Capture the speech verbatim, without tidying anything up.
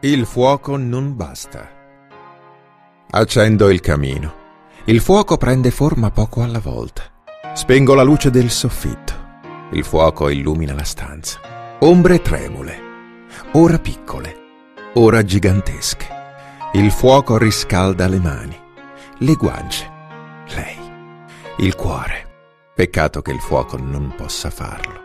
Il fuoco non basta. Accendo il camino. Il fuoco prende forma poco alla volta. Spengo la luce del soffitto. Il fuoco illumina la stanza. Ombre tremule, ora piccole, ora gigantesche. Il fuoco riscalda le mani, le guance, lei, il cuore. Peccato che il fuoco non possa farlo.